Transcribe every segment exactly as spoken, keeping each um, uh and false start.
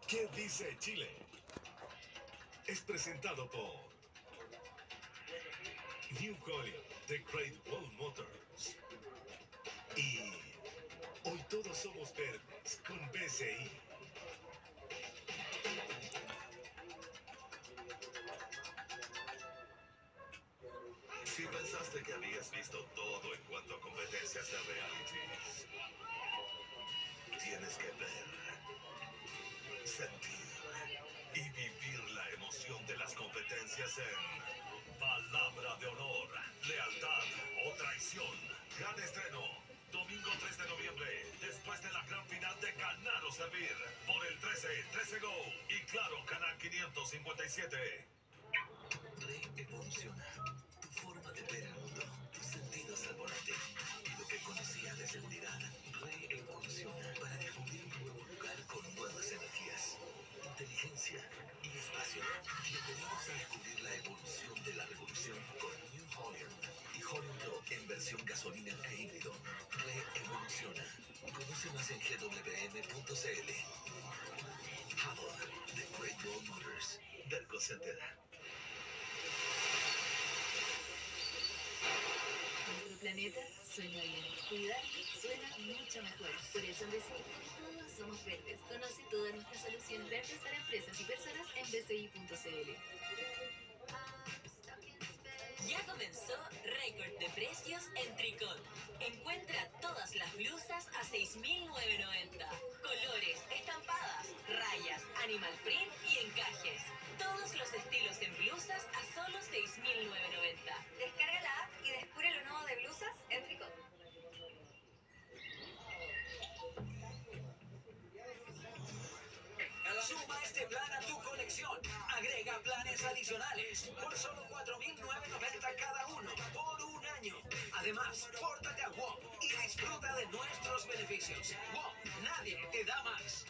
¿Qué dice Chile? Es presentado por New Holland de Great Wall Motors. Y hoy todos somos verdes con B C I. Si pensaste que habías visto todo en cuanto a competencias de realities, tienes que ver, sentir y vivir la emoción de las competencias en Palabra de Honor, Lealtad o Traición. Gran estreno, domingo tres de noviembre, después de la gran final de Ganar o Servir, por el trece, trece Go y claro, Canal quinientos cincuenta y siete. Reevoluciona tu forma de ver el mundo, tus sentidos al volante y lo que conocías de seguridad. Reevoluciona para descubrir un nuevo lugar con nuevas energías, inteligencia y espacio. Bienvenidos a descubrir la evolución de la revolución con New Holland y Holland Pro en versión gasolina e híbrido. Reevoluciona. Conoce más en G W M punto C L. Hubble de Great Wall Motors. Derco Center. Nuestro planeta suena bien. Cuidarlo suena mucho mejor. Por eso en B C I todos somos verdes. Conoce todas nuestras soluciones verdes para empresas y personas en B C I punto C L. Ya comenzó récord de precios en Tricot. Encuentra todas las blusas a seis mil novecientos noventa. Colores, estampadas, rayas, animal print y encajes. Todos los estilos en blusas a solo seis mil novecientos noventa. Descarga la app y descubre lo nuevo de blusas en Tricot. Suma este plan a tu colección. Agrega planes adicionales por solo cuatro mil novecientos noventa cada uno por un año. Además, pórtate a WOM y disfruta de nuestros beneficios. WOM, nadie te da más.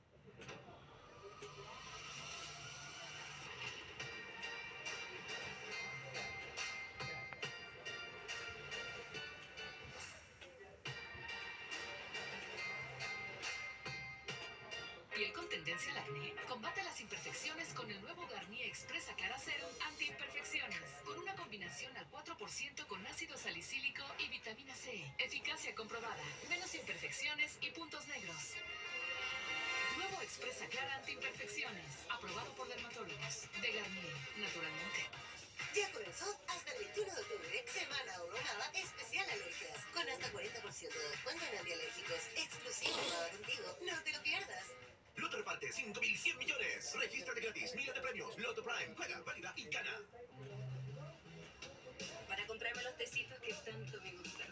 ¿Piel con tendencia al acné? Combate las imperfecciones con el nuevo Garnier Expresa Clara Serum Anti-Imperfecciones. Con una combinación al cuatro por ciento con ácido salicílico y vitamina C. Eficacia comprobada. Menos imperfecciones y puntos negros. Nuevo Expresa Clara Anti-Imperfecciones. Aprobado por dermatólogos. De Garnier, naturalmente. Ya comenzó hasta el veintiuno de octubre, Semana Ahumada Especial Alergias, con hasta cuarenta por ciento de descuento en antialérgicos, exclusivo Ahumada Contigo. No te lo pierdas. Loto reparte cinco mil cien millones. Regístrate gratis, miles de premios. Loto Prime, juega, válida y gana. Para comprarme los tecitos que tanto me gustan.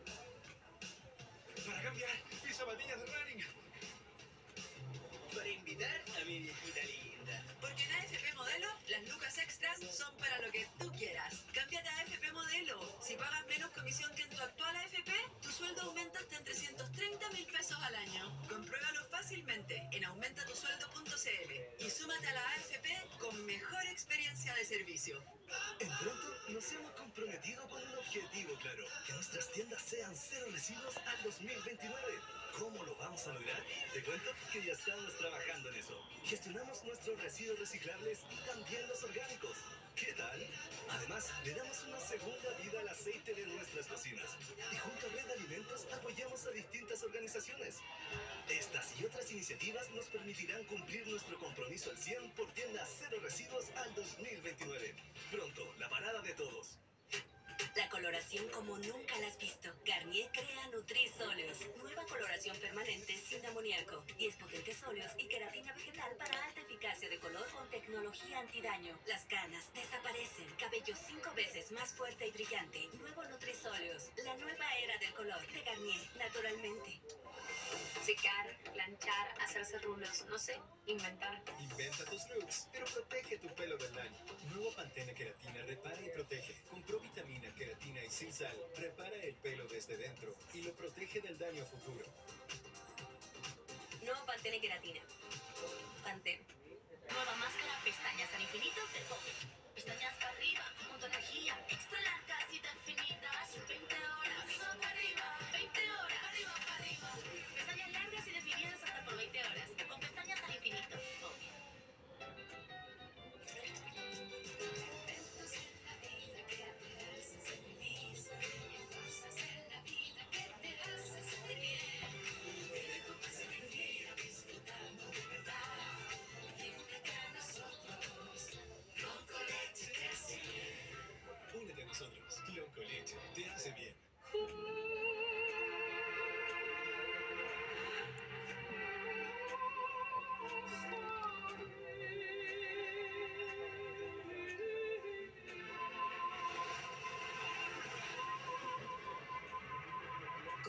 Para cambiar mis zapatillas de running. Para invitar a mi viejita linda. Porque en A F P Modelo, las lucas extras son para lo que tú quieras. Cámbiate a A F P Modelo. Si pagas menos comisión que en tu actual A F P, tu sueldo aumenta hasta en trescientos treinta mil pesos al año. Compruébalo fácilmente en aumenta tu sueldo punto C L y súmate a la A F P con mejor experiencia de servicio. En Pronto nos hemos comprometido con un objetivo claro: que nuestras tiendas sean cero residuos al dos mil veintinueve. ¿Cómo lo vamos a lograr? Te cuento que ya estamos trabajando en eso. Gestionamos nuestros residuos reciclables y también los orgánicos. ¿Qué tal? Además, le damos una segunda vida al aceite de nuestras cocinas. Y junto a Red Alimentos apoyamos a distintas organizaciones. Estas y otras iniciativas nos permitirán cumplir nuestro compromiso al cien por tiendas cero residuos al dos mil veintinueve. Pronto, la parada de todos. La coloración como nunca la has visto. Garnier crea Nutri-Óleos. Nueva coloración permanente sin amoníaco. diez potentes óleos y queratina vegetal para alta eficacia de color con tecnología antidaño. Las canas desaparecen. Cabello cinco veces más fuerte y brillante. Nuevo Nutri-Óleos. La nueva era del color de Garnier, naturalmente. Secar, planchar, hacerse rulos, no sé, inventar. Inventa tus looks, pero protege tu pelo del daño. Nuevo Pantene Queratina repara y protege. Con provitamina, queratina y sin sal, repara el pelo desde dentro y lo protege del daño futuro. Nuevo Pantene Queratina. Pantene. Nueva máscara pestañas al infinito de Poppy. Pestañas para arriba, junto a energía. Extra largas y definidas. veinte horas. Arriba para arriba. veinte horas. Arriba para arriba. Pestañas largas y definidas hasta por veinte horas. Con pestañas al infinito.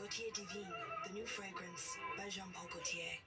Gaultier Divine, the new fragrance by Jean-Paul Gaultier.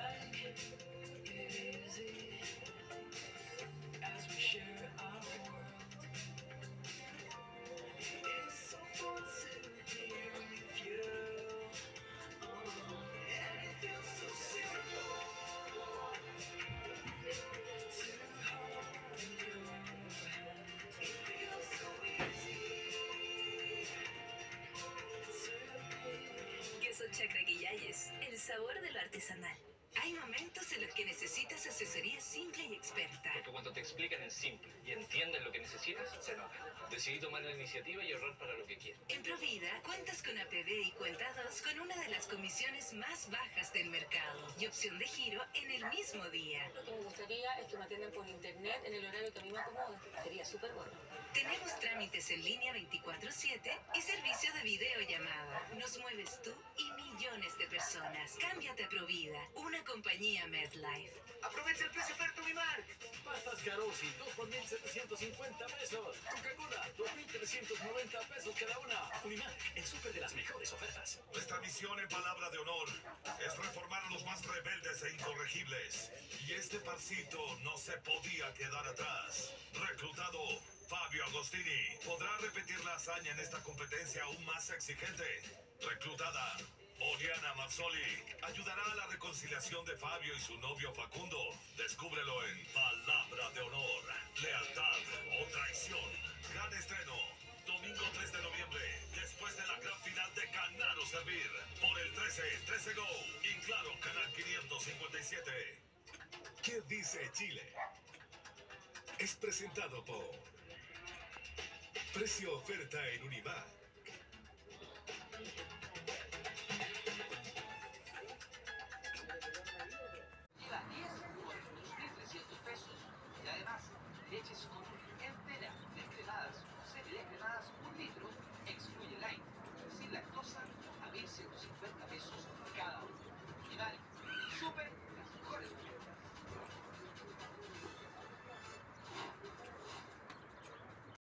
Queso Chacra Quillayes, el sabor de lo artesanal. Hay momentos en los que necesitas asesoría simple y experta. Porque cuando te explican en simple y entienden lo que necesitas, se nota. Decidí tomar la iniciativa y ahorrar para lo que quiero. En Provida cuentas con A P B y Cuenta dos con una de las comisiones más bajas del mercado y opción de giro en el mismo día. Lo que me gustaría es que me atiendan por internet en el horario que a mí me acomode. Sería súper bueno. Tenemos trámites en línea veinticuatro siete y servicio de videollamada. Nos mueves tú y millones de personas. Cámbiate a Provida, una compañía MedLife. Aprovecha el precio oferta Unimark. Pastas Carosi, dos por mil setecientos cincuenta pesos. Coca-Cola, dos mil trescientos noventa pesos cada una. Unimark, el súper de las mejores ofertas. Nuestra misión en palabra de honor es reformar a los más rebeldes e incorregibles. Y este parcito no se podía quedar atrás. Reclutado Fabio Agostini podrá repetir la hazaña en esta competencia aún más exigente. Reclutada Oriana Mazzoli ayudará a la reconciliación de Fabio y su novio Facundo. Descúbrelo en Palabra de Honor, Lealtad o Traición. Gran estreno, domingo tres de noviembre, después de la gran final de Ganar o Servir. Por el trece, trece Go y claro, Canal quinientos cincuenta y siete. ¿Qué dice Chile? Es presentado por Precio Oferta en Unimark.